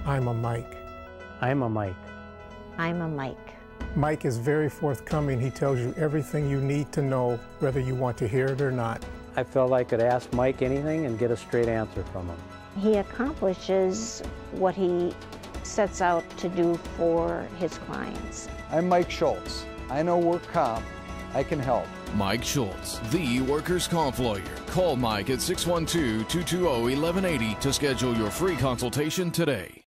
I'm a Mike. I'm a Mike. I'm a Mike. Mike is very forthcoming. He tells you everything you need to know, whether you want to hear it or not. I felt I could ask Mike anything and get a straight answer from him. He accomplishes what he sets out to do for his clients. I'm Mike Schultz. I know work comp. I can help. Mike Schultz, the workers' comp lawyer. Call Mike at 612-220-1180 to schedule your free consultation today.